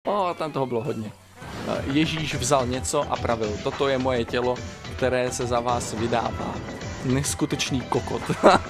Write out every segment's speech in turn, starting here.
Tam toho bylo hodně. Ježíš vzal něco a pravil, toto je moje tělo, které se za vás vydává. Neskutečný kokot.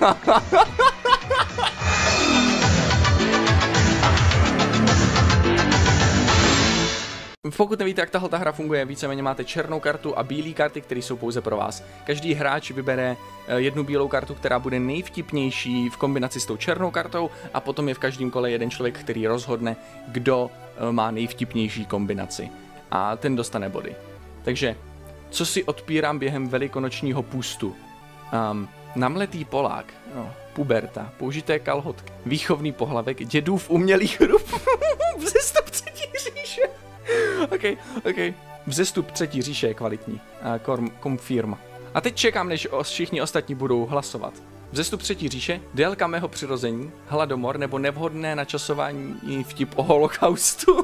Pokud nevíte, jak tahle hra funguje, víceméně máte černou kartu a bílé karty, které jsou pouze pro vás. Každý hráč vybere jednu bílou kartu, která bude nejvtipnější v kombinaci s tou černou kartou, a potom je v každém kole jeden člověk, který rozhodne, kdo má nejvtipnější kombinaci. A ten dostane body. Takže, co si odpírám během velikonočního půstu? Namletý Polák, puberta, použité kalhotky, výchovný pohlavek, dědův umělý chrup, vzestup třetí říše. OK. Vzestup třetí říše je kvalitní. Confirma. A teď čekám, než všichni ostatní budou hlasovat. Vzestup třetí říše, délka mého přirození, hladomor nebo nevhodné načasování vtip o holokaustu.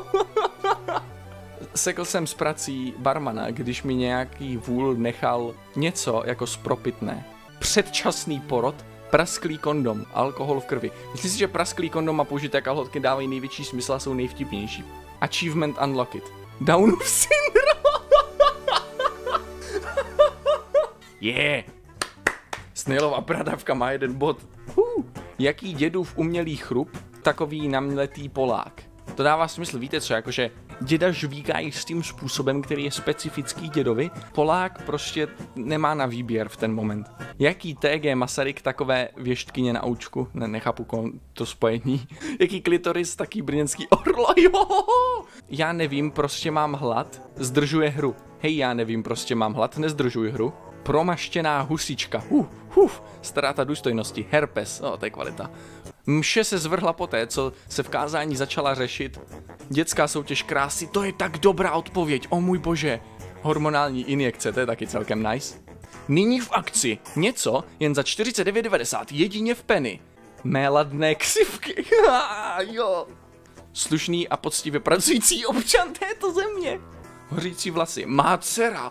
Sekl jsem s prací barmana, když mi nějaký vůl nechal něco jako spropitné. Předčasný porod, prasklý kondom, alkohol v krvi. Myslím si, že prasklý kondom a použité kalhotky dávají největší smysl a jsou nejvtipnější. Achievement unlocked. Downův syndrom. Yeah. Snailova bradavka má jeden bod. Jaký dědův umělý chrup, takový namletý Polák. To dává smysl, víte co, jakože děda žvíká jistým způsobem, který je specifický dědovi. Polák prostě nemá na výběr v ten moment. Jaký TG Masaryk, takové věštkyně na oučku? Nechápu to spojení. Jaký klitoris, taký brněnský orlo, jo. Já nevím, prostě mám hlad, zdržuje hru. Hej, já nevím, prostě mám hlad, nezdržuj hru. Promaštěná husička, ztráta důstojnosti, herpes, to je kvalita. Mše se zvrhla poté, co se v kázání začala řešit. Dětská soutěž krásy, to je tak dobrá odpověď, o můj bože. Hormonální injekce, to je taky celkem nice. Nyní v akci, něco jen za 49,90, jedině v penny. Mé ladné ksivky, jo. Slušný a poctivě pracující občan této země. Hořící vlasy, má dcera.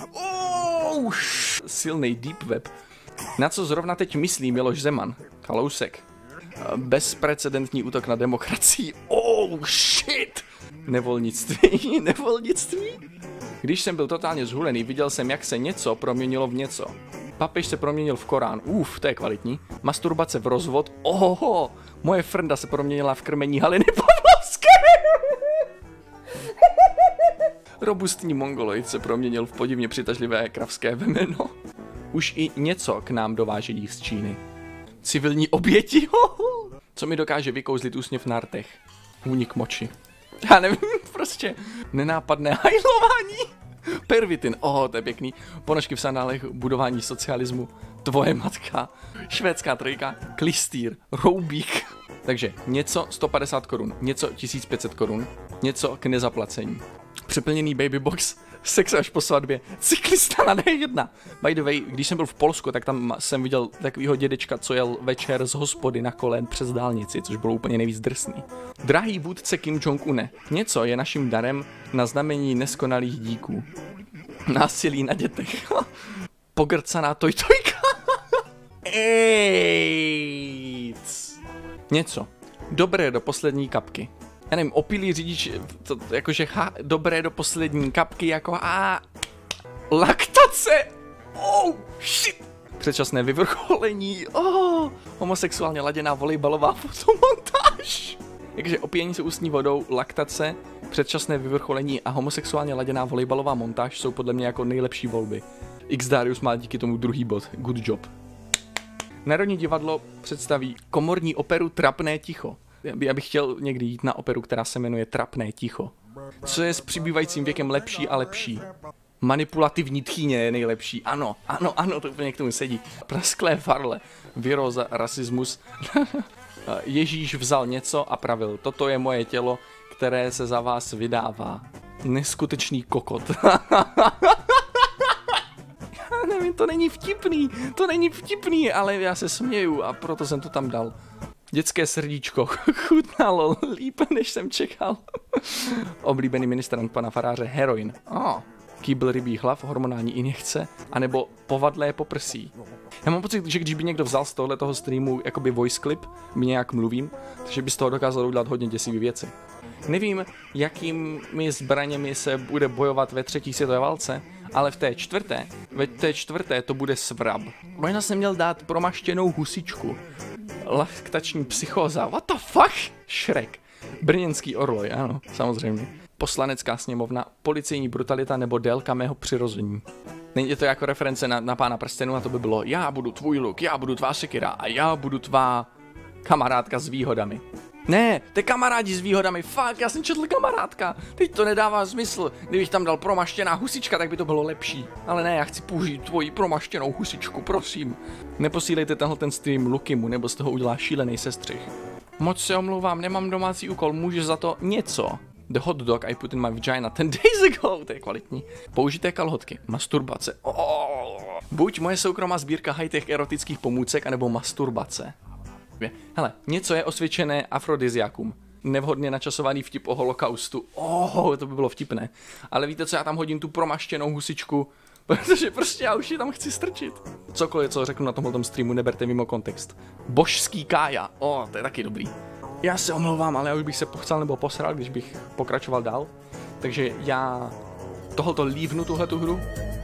Silnej deep web. Na co zrovna teď myslí Miloš Zeman? Kalousek. Bezprecedentní útok na demokracii. Shit! Nevolnictví? Když jsem byl totálně zhulený, viděl jsem, jak se něco proměnilo v něco. Papež se proměnil v Korán. To je kvalitní. Masturbace v rozvod. Moje frnda se proměnila v krmení Haliny Pavlovské. Robustní mongoloid se proměnil v podivně přitažlivé kravské vemeno. Už i něco k nám dovážejí z Číny. Civilní oběti, co mi dokáže vykouzlit úsměv na rtech. Únik moči. Já nevím, prostě nenápadné hajlování. Pervitin, to je pěkný. Ponožky v sandálech, budování socialismu, tvoje matka, švédská trojka, klistýr, roubík. Takže něco 150 korun, něco 1500 korun, něco k nezaplacení. Přeplněný babybox, sex až po svatbě, cyklista na D1. By the way, když jsem byl v Polsku, tak tam jsem viděl takovýho dědečka, co jel večer z hospody na kole přes dálnici, což bylo úplně nejvíc drsný. Drahý vůdce Kim Jong-une, něco je naším darem na znamení neskonalých díků. Násilí na dětech. Pogrcaná tojtojka. AIDS. Něco. Dobré do poslední kapky. Já nevím, opilý řidič, jakože dobré do poslední kapky, jako laktace, shit, předčasné vyvrcholení, homosexuálně laděná volejbalová fotomontáž. Takže opíjení se ústní vodou, laktace, předčasné vyvrcholení a homosexuálně laděná volejbalová montáž jsou podle mě jako nejlepší volby. X Darius má díky tomu druhý bod, good job. Národní divadlo představí komorní operu Trapné ticho. Já bych chtěl někdy jít na operu, která se jmenuje Trapné ticho. Co je s přibývajícím věkem lepší a lepší? Manipulativní tchýně je nejlepší. Ano, to úplně k tomu sedí. Prasklé farle, viróza, rasismus. Ježíš vzal něco a pravil, toto je moje tělo, které se za vás vydává. Neskutečný kokot. Já nevím, to není vtipný, ale já se směju a proto jsem to tam dal. Dětské srdíčko chutnalo líp, než jsem čekal. Oblíbený ministrant pana faráře heroin. Kýbl rybích hlav, hormonální injekce, anebo povadlé poprsí. Já mám pocit, že když by někdo vzal z tohoto streamu jakoby voice clip, my nějak mluvím, takže by z toho dokázal udělat hodně děsivý věci. Nevím, jakými zbraněmi se bude bojovat ve třetí světové válce, ale v té čtvrté to bude svrab. Možná jsem měl dát promaštěnou husičku. Laktační psychóza, what the fuck? Shrek. Brněnský orloj, ano, samozřejmě. Poslanecká sněmovna, policejní brutalita nebo délka mého přirození. Není to jako reference na Pána prstenů a to by bylo já budu tvůj luk, já budu tvá sekira a já budu tvá kamarádka s výhodami. Ne, to je kamarádi s výhodami, fuck, já jsem četl kamarádka, teď to nedává smysl, kdybych tam dal promaštěná husička, tak by to bylo lepší. Ale ne, já chci použít tvoji promaštěnou husičku, prosím. Neposílejte ten stream Lukimu, nebo z toho udělá šílený sestřih. Moc se omlouvám, nemám domácí úkol, můžeš za to něco. The hot dog I put in my vagina 10 days ago, to je kvalitní. Použité kalhotky, masturbace. Buď moje soukromá sbírka high-tech erotických pomůcek, anebo masturbace. Hele, něco je osvědčené afrodiziakum. Nevhodně načasovaný vtip o holokaustu. To by bylo vtipné. Ale víte co, já tam hodím tu promaštěnou husičku, protože prostě já už ji tam chci strčit. Cokoliv, co řeknu na tomhle streamu, neberte mimo kontext. Božský Kája. To je taky dobrý. Já se omlouvám, ale já už bych se pochcel nebo posral, když bych pokračoval dál. Takže já tohoto lívnu tuhletu hru.